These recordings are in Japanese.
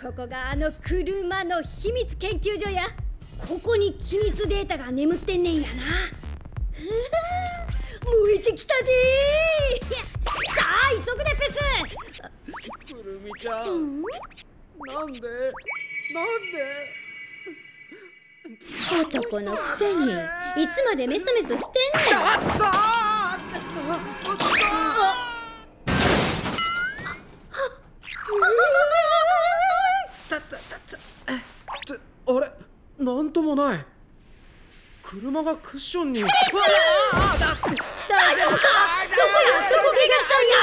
ここがあの車の秘密研究所や。ここに機密データが眠ってんねんやな。向いてきたでー。さあ急ぐでペス。 くるみちゃん、なんで男のくせにいつまでメソメソしてんねん。 あれ、なんともない。車がクッションに。大丈夫か？ どこ怪我したんや？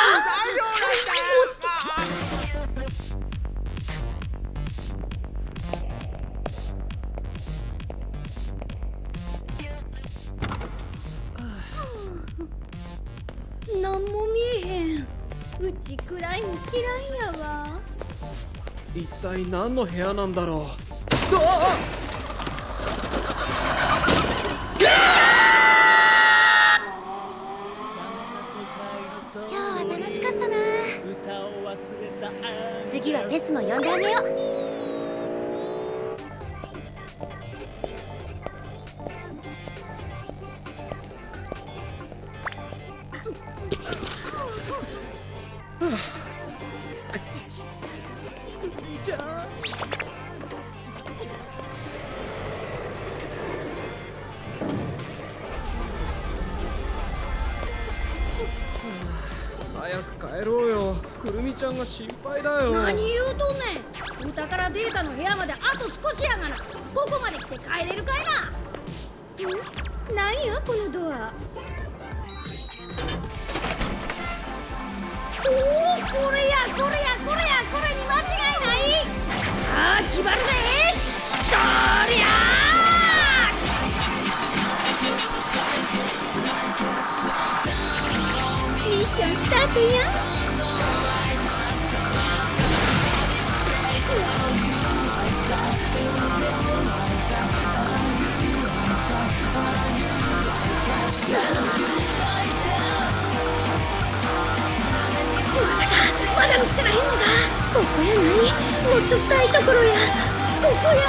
なんも見えへん。うち暗いの嫌いやわ。 一体何の部屋なんだろう。 今日は楽しかったな。次はペスも呼んであげよう。 じゃあ早く帰ろうよ。くるみちゃんが心配だよ。 何言うとんねん。お宝データの部屋まであと少しやがな。ここまで来て帰れるかいな。なんやこのドア。おお、これやこれに間違いない。ああ、決まるぜ。そりゃー。ミッションスタートや。まだ見つからへんのか。ここやない。もっと深いところや。ここや。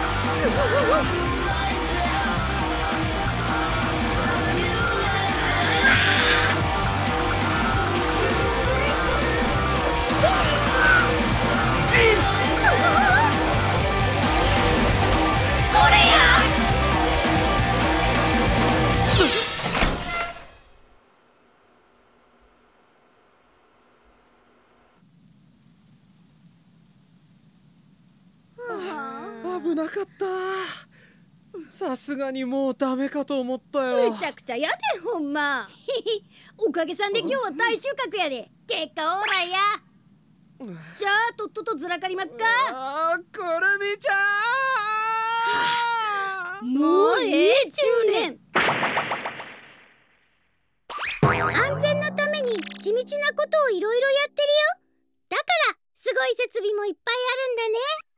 危なかった。さすがにもうダメかと思ったよ。 めちゃくちゃやでほんま。おかげさんで今日は大収穫やで。結果オーライや。じゃあとっととずらかりまっか。 くるみちゃん、 もうええちゅうねん。安全のために地道なことをいろいろやってるよ。だからすごい設備もいっぱいあるんだね。